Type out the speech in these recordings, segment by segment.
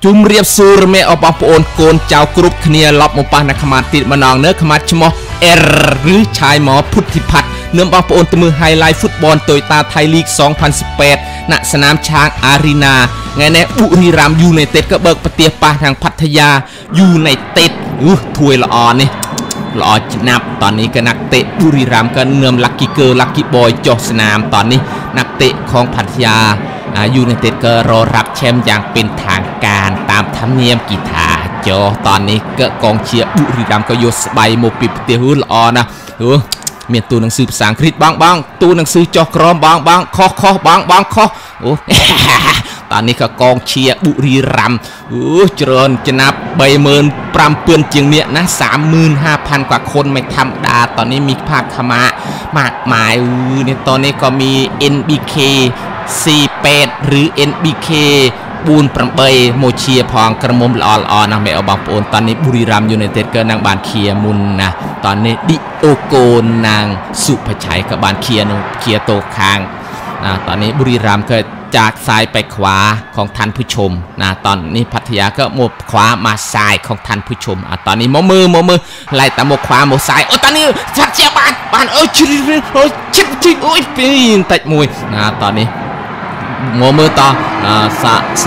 จุ่มเรียบซูรเมอปองโอนโกนเจ้ากรุบเนียล็อบมปานขมาติดมานองเนื้อขมาชมเอรหรือชายหมอพุทธิพัฒน์เนื้อปองโอนตมือไฮไลท์ฟุตบอลโตโยต้าไทยลีก 2018 ณ สนามช้างอารีนาไงแน่บุรีรัมย์ยูไนเต็ดก็เบิกปฏิปาทางพัทยายูไนเต็ดถ้วยละออนนี่ละออจินับตอนนี้ก็นักเตะบุรีรัมย์ก็เนื่อมลักกี้เกอร์ลักกี้บอยจอสนามตอนนี้นักเตะของพัทยายูไนเต็ดก็รอรับแชมป์อย่างเป็นทางการตามธรรมเนียมกีฬาจอตอนนี้ก็กองเชียร์บุรีรัมย์ก็ยศใบโมปิปเตียหุ่นละออนะมีตัวหนังสือภาษาอังกฤษบ้างตัวหนังสือจอกรอมบ้างคอบ้างคอตอนนี้ก็กองเชียร์บุรีรัมย์เจริญจะนับใบเมินปรำเปื้อนเจียงเนี่ยนะ 35,000 กว่าคนไม่ธรรมดาตอนนี้มีภาคขมามากมายในตอนนี้ก็มี NBK 48 หรือ NBK บูนปรำเบยโมเชียพองกระมุมละอนะไม่เอาบางปนตอนนี้บุรีรัมย์ยูไนเต็ดก็นางบานเคียมุนนะตอนนี้ดิโอโกนางสุภชัยกับบานเคียโตคางนะตอนนี้บุรีรัมย์ก็จากซ้ายไปขวาของท่านผู้ชมนะตอนนี้พัทยาก็หมดขวามาซ้ายของท่านผู้ชมตอนนี้มมือไล่แต่หมดขวาหมดซ้ายตอนนี้ชัดเจียบานชิบปีนตัดมวยนะตอนนี้โมมือต่อส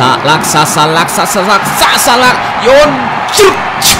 ลักโยนจุด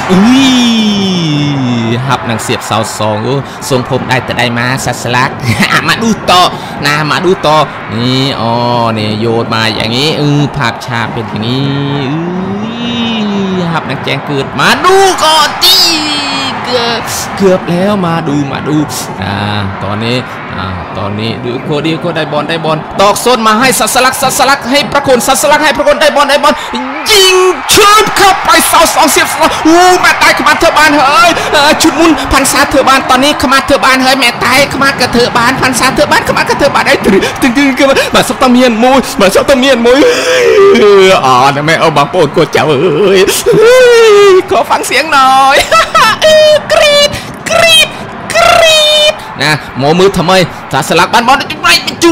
ฮับนางเสียบเสาสองทรงผมได้แต่ได้มาสลักมาดูต่อนะมาดูต่อนี่นี่โยนมาอย่างนี้ภาพชาเป็นอย่างนี้ฮับนางแจงเกิดมาดูก่อนตีเกือบแล้วมาดูตอนนี้ดูโคดีโคได้บอลตอกโซนมาให้สลักให้ประคนให้ประคนได้บอลยิงชุดเข้าไปเสาสองเสียบแม่ตายขมาเถอะบานเฮ้ยชุดมุนพันษาเถอะบานตอนนี้ขมาเถอะบานเฮ้ยแม่ตายขมากระเถอะบานพันษาเถอะบานขมากระเถอะบานได้ตึงกันมาสับตะเมียนมวยนะแม่เอาบางโปนกดเจ้าเอ้ยขอฟังเสียงหน่อยกรีดนะโมมือทำไมสลักบ้านบอลจุ๊บจุ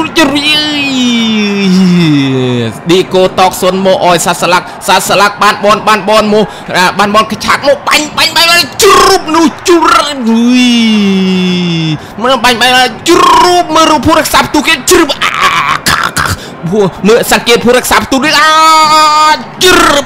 ดีโกตอกสนโมออยสลักบ้านบอลโมบ้านบอลกระชากโมไปจุรุบนูจุรุบเมื่อไปจุรุบเมื่อรู้ผู้รักษาประตูเกจุรุบเมื่อสังเกตผู้รักษาประตูด้วยจุรุ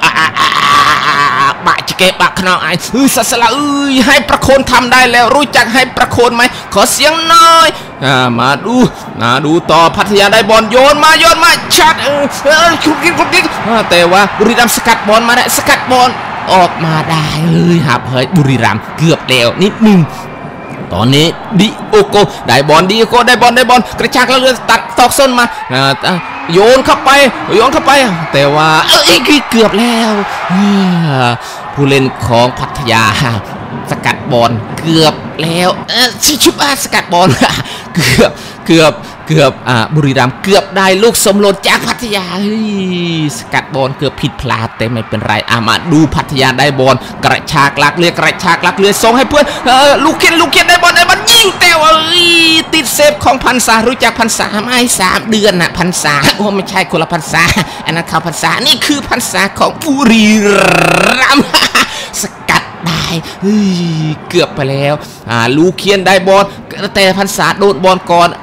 บบะจะเก็บบะขนาดไอ้สลักให้ประโคนทำได้แล้วรู้จักให้ประโคนไหมขอเสียงหน่อยมาดูต่อพัทยาได้บอลโยนมาชัดคุกกิ๊กแต่ว่าบุรีรัมย์สกัดบอลมาได้สกัดบอลออกมาได้ครับเฮ้ยบุรีรัมย์เกือบแล้วนิดนึงตอนนี้ดิโอโกได้บอลได้บอลกระชากแล้วตัดตอกส้นมาโยนเข้าไปแต่ว่าเกือบแล้วผู้เล่นของพัทยาสกัดบอลเกือบแล้วชุบสกัดบอลเกือบบุรีรัมย์เกือบได้ลูกสมหล่นจากพัทยาสกัดบอลเกือบผิดพลาดแต่ไม่เป็นไรมาดูพัทยาได้บอลกระชากลักเรือส่งให้เพื่อนลูกเขียนได้บอลยิงแต่ว่าติดเซฟของพันษารู้จักพันษาไหม3 เดือนนะพันษาไม่ใช่คนละพันษาอันนั้นเขาพันษานี่คือพันษาของบุรีรัมย์สกัดได้เกือบไปแล้วลูกเขียนได้บอลแต่พันษาโดนบอลก่อน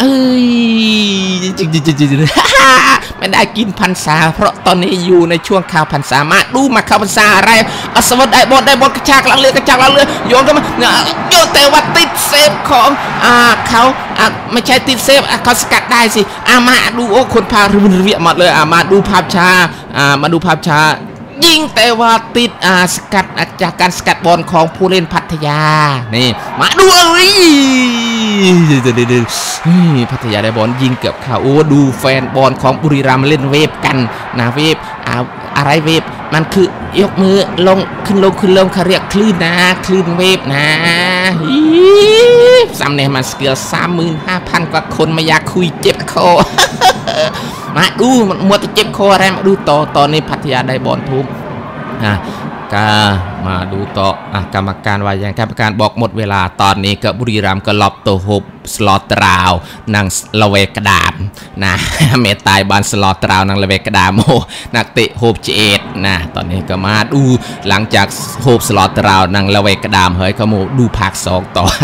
ไม่ได้กินพันษาเพราะตอนนี้อยู่ในช่วงข่าวพันษามาดูมาข่าวพันษาอะไรสวัสดิ์ได้บอลกระชากหลังเรือโยนกันมาโยนแต่ว่าติดเซฟของเขาไม่ใช่ติดเซฟเขาสกัดได้สิมาดูคนพาเรียหมดเลยมาดูภาพช้ายิงแต่ว่าติดสกัดจากการสกัดบอลของผู้เล่นพัทยานี่มาดูพัทยาได้บอลยิงเกือบเข้าดูแฟนบอลของบุรีรัมย์เล่นเวฟกันนะเวฟอะไรเวฟมันคือยกมือลงขึ้นลงเขาเรียกคลื่นเวฟนะซ้ำเนี่ยมันเกือบ 35,000 กว่าคนไม่อยากคุยเจ็บคอมาดูมันมัวแต่เจ็บคออะไรมาดูตอนนี้พัทยาได้บอลทุบกามาดูต่อกรรมการว่าอย่างกรรมการบอกหมดเวลาตอนนี้ก็บุรีรัมย์ก็ล็อบตัวฮบสลอตราวนังละเวกระดามนะเมตายบานสลอตราวนังละเวกระดามโอ้นักเตะฮบเจดนะตอนนี้ก็มาดูหลังจากฮบสลอตราวนังละเวกระดามเฮ้ยก็มาดูภาค2ต่อ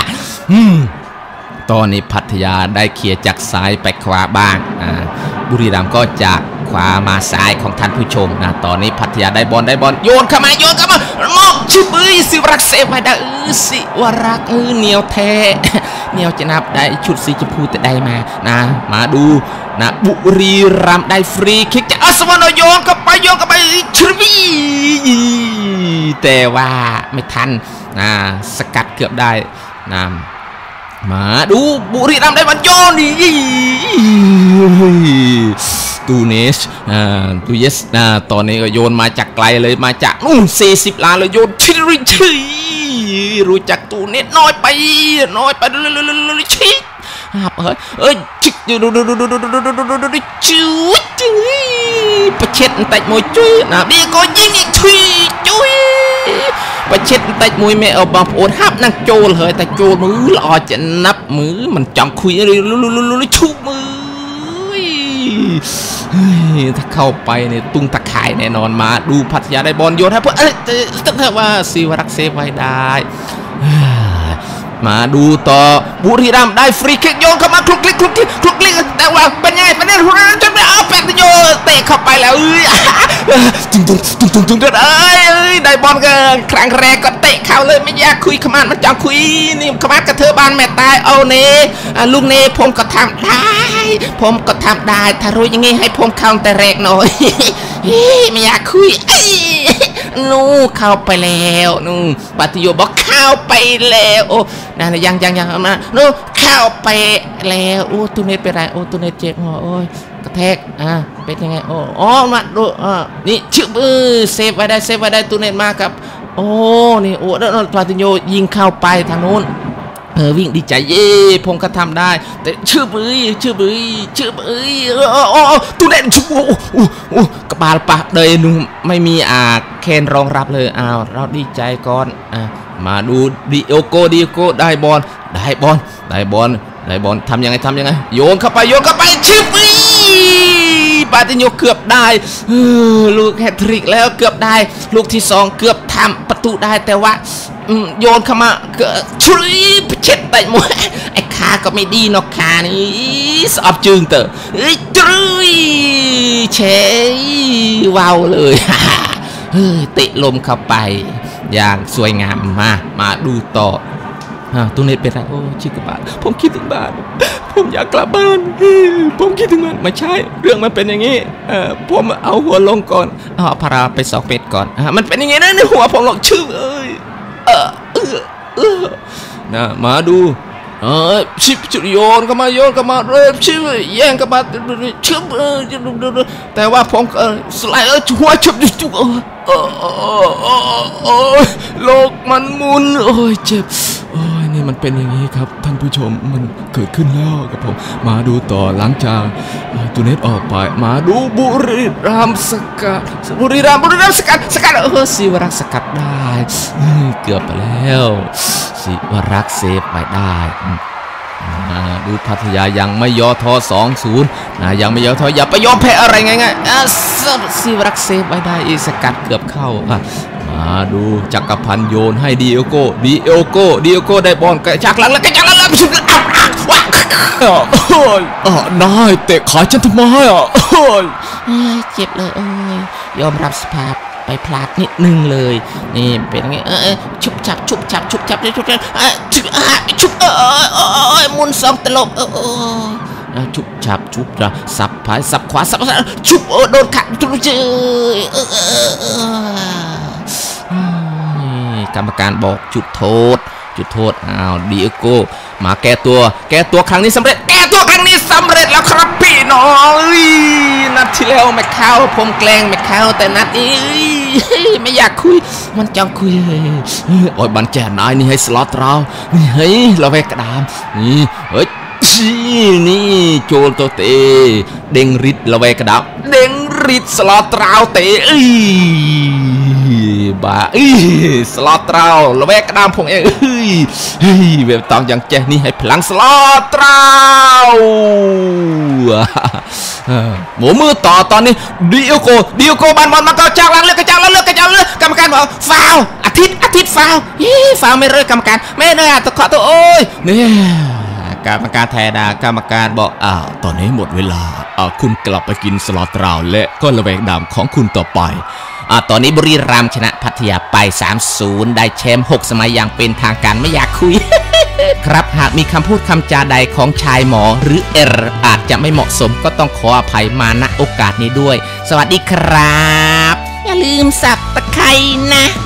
ตอนนี้พัทยาได้เคลียร์จากซ้ายไปขวาบ้างบุรีรัมย์ก็จากขวามาซ้ายของท่านผู้ชมนะตอนนี้พัทยาได้บอลโยนเข้ามามอกชิบสิวรักเซฟไปได้สิวรักเหนียวแท้เหนียวจะนับได้ชุดสีชมพูแต่ได้มามาดูนะบุรีรัมย์ได้ฟรีคิกจากสวรรค์โยนเข้าไปชวีแต่ว่าไม่ทันสกัดเกือบได้นะมาดูบุรีรัมย์ได้บอลโยนตูเนสตูเยสตอนนี้ก็โยนมาจากไกลเลยมาจากนู่น40 ล้านเลยโยนชิรู้จักตูเนสน้อยไปชิชิจุ๊ประเช็ดแต่มวยจุ๊นะดีก็ยิงอีกจุ๊ประเช็ดแต่มวยไม่เอาบอลโอนห้ามนั่งโจลเลยแต่โจลมือหล่อจะนับมือมันจังคุยชุบมือถ้าเข้าไปเนี่ยตุ้งตะข่ายแน่นอนมาดูพัทยาได้บอลโยนให้เพื่อแต่ว่าศิวรักษ์เซฟไว้ได้มาดูต่อบุรีรัมย์ได้ฟรีคิกโยนเข้ามาคลุกคลิกแต่ว่าเป็นไงจนไม่เอาแปดโยเตะเข้าไปแล้วตุ้งได้บอลกันครั้งแรกก็เตะเข้าเลยไม่อยากคุยขมันจังคุยนี่ขมันกระเทอบานแม่ตายเอาเน่ลูกเน่ผมก็ทำได้ถ้ารู้อย่างงี้ให้ผมเข้าแต่แรกหน่อยไม่อยากคุยนู่เข้าไปแล้วนู่ปัตโยบอกเข้าไปแล้วโอ้นั่นยังมานู่เข้าไปแล้วโอ้ตูเนตเป็นไรโอ้ตูเนตเจ็บโอ้ยกระแทกเป็นยังไงโอ้มาดูนี่ชื่อเซฟไว้ได้ตูเนตมากับโอ้นี่โอ้แล้วปัตโยยิงเข้าไปทางนู้นวิ่งดีใจเย่ผมก็ทำได้แต่ชื่อบื้อตูเด่นชูกระบาลปากเลยนุ่มไม่มีแคนรองรับเลยเราดีใจก่อนมาดูดิโอโกได้บอลทำยังไงโยนเข้าไปชื่อบื้อปาติโยเกือบได้ลูกแฮตทริกแล้วเกือบได้ลูกที่2เกือบทำประตูได้แต่ว่าโยนเข้ามาชุยเช็ดแต่มวยไอ้ขาก็ไม่ดีนอกขานี่สอบจึงเตอจุยเชยว้าวเลยเตะลมเข้าไปอย่างสวยงามมาดูต่อตัวเน็ตเป็นไรโอ้ชิกบาทผมคิดถึงบ้านผมอยากกลับบ้านผมคิดถึงมันไม่ใช่เรื่องมันเป็นอย่างนี้ผมเอาหัวลงก่อนเอาพาราไป2 เม็ดก่อนมันเป็นอย่างนี้นะในหัวผมหลอกชื่อนะมาดูชิบจุดโยนเข้ามาเริ่มชื่อแย่งกันมาชื่อแต่ว่าผมสไลด์หัวชุบจุกโลกมันหมุนโอ้ยเจ็บนี่มันเป็นอย่างนี้ครับท่านผู้ชมมันเกิดขึ้นแล้วกับผมมาดูต่อหลังจากตูเนตออกไปมาดูบุรีรัมย์สกัดศิวรักษ์สกัดได้เกือบไปแล้วศิวรักษ์เซฟไปได้ดูพัทยายังไม่ย่อท้อ 2-0 ยังไม่ย่อท้ออย่าไปยอมแพ้อะไรง่ายๆศิวรักษ์เซฟไปได้สกัดเกือบเข้ามาดูจักรพันธ์โยนให้ดิโอโก้ได้บอลจากหลังแล้วนายเตะขาฉันทำไมเจ็บเลยยอมรับสภาพไปพลาดนิดนึงเลยนี่เป็นไงชุบจับชุบหมุน2 ตลบชุบจับสับซ้ายสับขวาสับชุบโดนขัดกรรมการบอกจุดโทษดิโอโก้มาแก้ตัวครั้งนี้สำเร็จแล้วครับพี่น้องนัดที่แล้วไม่เข้าผมแกล้งไม่เข้าแต่นัดนี้ไม่อยากคุยมันจังคุยโอ้ยบันแจนายนี่ให้สล็อตเรานี่เฮ้ยเราไปกระดามนี่เฮ้ยนี่โจลตัวเตะเด้งริดเราไปกระดามเด้งริดสล็อตเราเตะบ่าสลอตราละแวกกระดามพงเองแบบตองอย่างแจนี่ให้พลังสลอตราหมูมือต่อตอนนี้ดิโอโกบันบอลมาก็จ้างเลือกกรรมการบอกฟาวอาทิตย์ฟาวไม่เลยกรรมการไม่เลยตะขอตัวโอ้ยเนี่ยกรรมการแทนกรรมการบอกตอนนี้หมดเวลาคุณกลับไปกินสลอตราและก็ระแวกดำของคุณต่อไปตอนนี้บุรีรัมย์ชนะพัทยาไป 3-0 ได้แชมป์6 สมัยอย่างเป็นทางการไม่อยากคุย ครับหากมีคำพูดคำจาใดของชายหมอหรืออาจจะไม่เหมาะสมก็ต้องขออภัยมาณโอกาสนี้ด้วยสวัสดีครับอย่าลืมสับตะไคร้นะ